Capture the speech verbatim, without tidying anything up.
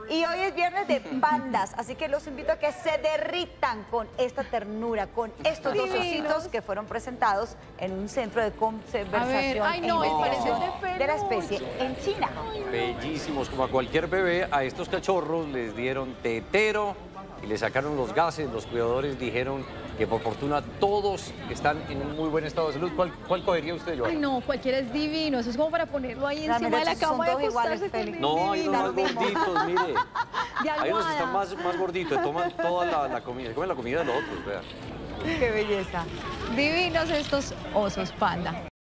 Y hoy es viernes de pandas, así que los invito a que se derritan con esta ternura, con estos dos ositos que fueron presentados en un centro de conservación ay, no, e investigación parecen de de la especie en China. Bellísimos, como a cualquier bebé, a estos cachorros les dieron tetero y le sacaron los gases. Los cuidadores dijeron que por fortuna todos están en un muy buen estado de salud. ¿Cuál, cuál cogería usted, Joana? Ay, no, cualquiera es divino. Eso es como para ponerlo ahí La encima de la verdad, son cama y todos iguales, acostarse con Félix. él. No, hay Divino. unos más gorditos, mire. De Hay unos que almohada. están más, más gorditos, toman toda la, la comida, se comen la comida de los otros, vean. ¡Qué belleza! Divinos estos osos panda.